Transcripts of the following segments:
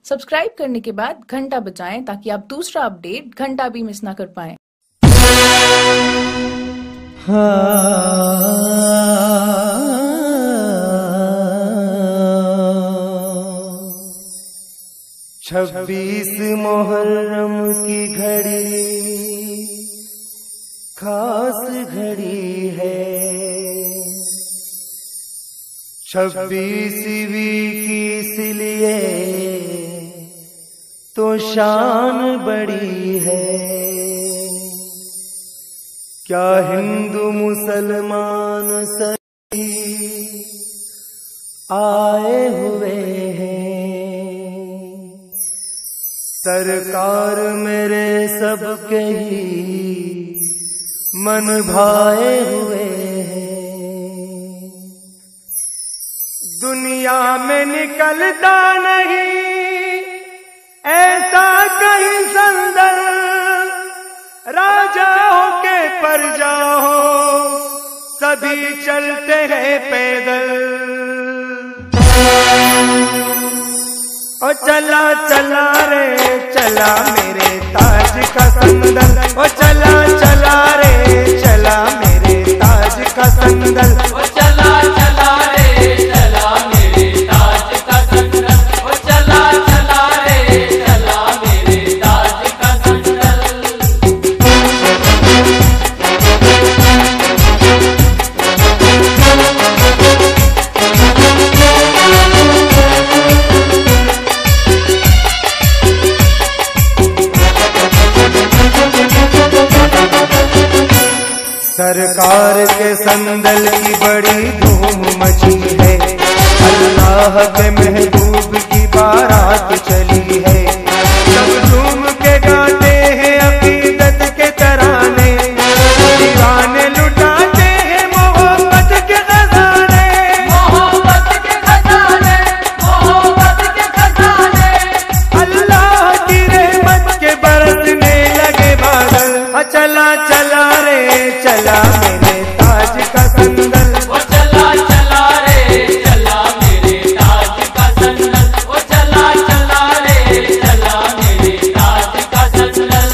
Subscribe करने के बाद घंटा बजाएं ताकि आप दूसरा अपडेट घंटा भी मिस ना कर पाएं। छब्बीस मुहर्रम की घड़ी खास घड़ी है, 26वीं की इसलिए तो शान बड़ी है। क्या हिंदू मुसलमान सभी आए हुए हैं, सरकार मेरे सबके ही मन भाए हुए हैं। दुनिया में निकलता नहीं ऐसा कहीं संदल, राजा हो के प्रजा हो सभी चलते हैं पैदल। ओ चला चला रे चला मेरे ताज का संदल, ओ चला चला रे चला मेरे ताज का संदल, ओ चला चला रे चला मेरे ताज का संदल, ओ चला चला रे चला मेरे ताज का संदल। सरकार के संदल की बड़ी धूम मची है, अल्लाह के महबूब की बारात चली है। सब झूम के गाते हैं अकीदत के तराने, दीवाने लुटाते हैं मोहब्बत के खजाने, मोहब्बत के खजाने, मोहब्बत के खजाने। अल्लाह की रहमत के बरसने लगे बादल। चला चला रे चला मेरे ताज का संदल, ओ चला चला रे चला मेरे ताज का संदल, ओ चला चला रे चला मेरे ताज का संदल।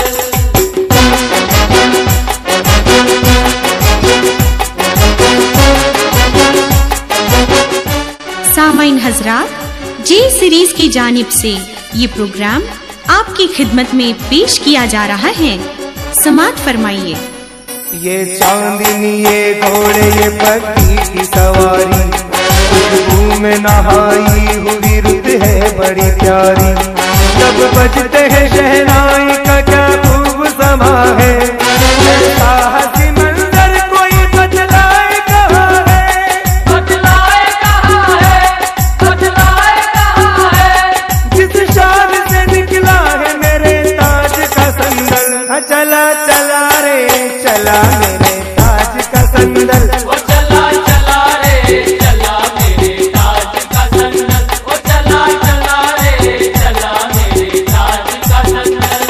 सामाइन हजरात, जे सीरीज की जानिब से ये प्रोग्राम आपकी खिदमत में पेश किया जा रहा है। समात फरमाइए। ये चांदनी ये घोड़े ये पक्षी की सवारी, खुशबू में नहाई हुई रुत है बड़ी प्यारी। जब बजते हैं शहनाई का क्या खूब समा है, ऐसा हंसी मंजर कोई बतलाए कहाँ है, बतलाए कहाँ है, बतलाए कहाँ है। जिस शान से निकला है मेरे ताज का संदल। चला चला रे चला मेरे ताज का संदल, ओ चला चला रे चला मेरे ताज का संदल, ओ चला चला रे चला मेरे ताज का संदल।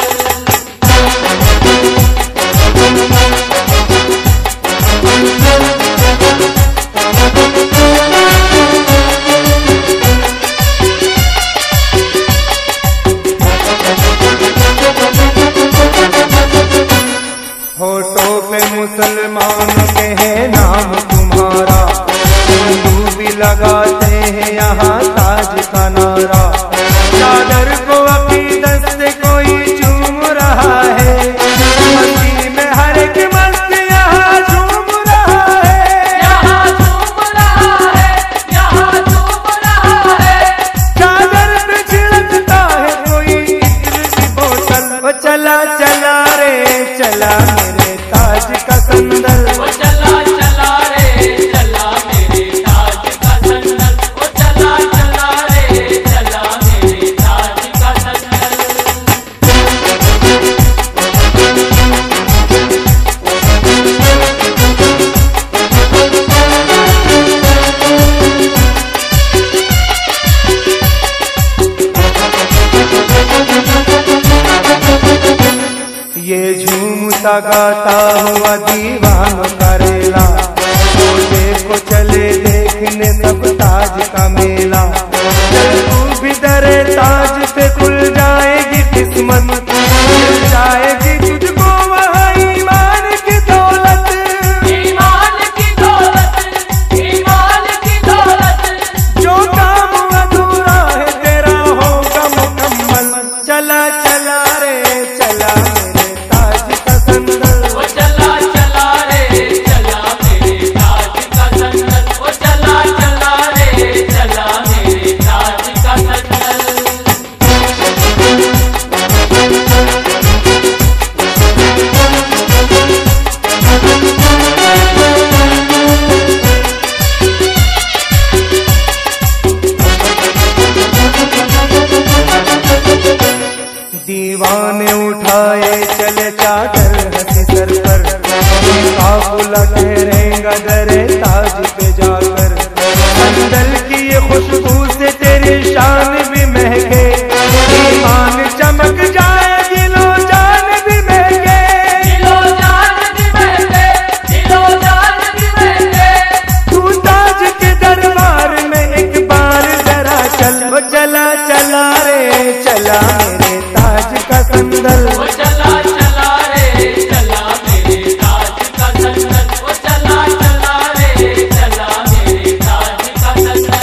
होठों पे मुसलमान के है नाम तुम्हारा, हिंदू भी लगाते हैं यहाँ ताज का नारा। चादर को अकीदत से कोई चूम रहा है, मस्ती में हर एक मस्त यहाँ झूम रहा है, यहाँ झूम रहा है, यहाँ झूम रहा है। चादर पे छिड़कता है कोई इत्र की बोतल। वो चला चला रे चला मेरे ताज का संदल, ओ चला चला रे चला मेरे ताज का संदल, ओ चला चला रे चला मेरे ताज का संदल। ये झूमता गाता हुआ दीवान करेला, तो देखो चले देखने सब ताज का मेला। चल तू भी दरे ताज पे चला रे चला मेरे ताज का संदल, ओ चला चला रे चला मेरे ताज का संदल, ओ चला चला रे चला मेरे ताज का संदल।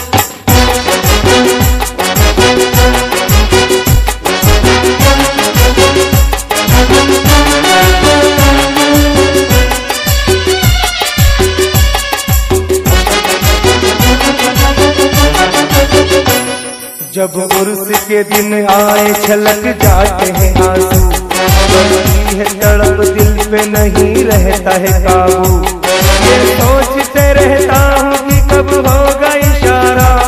जब उर्स के दिन आए छलक जाते हैं आंसू, बढ़ती है तड़प दिल पे नहीं रहता है काबू। ये सोचते रहता हूँ कि कब होगा इशारा,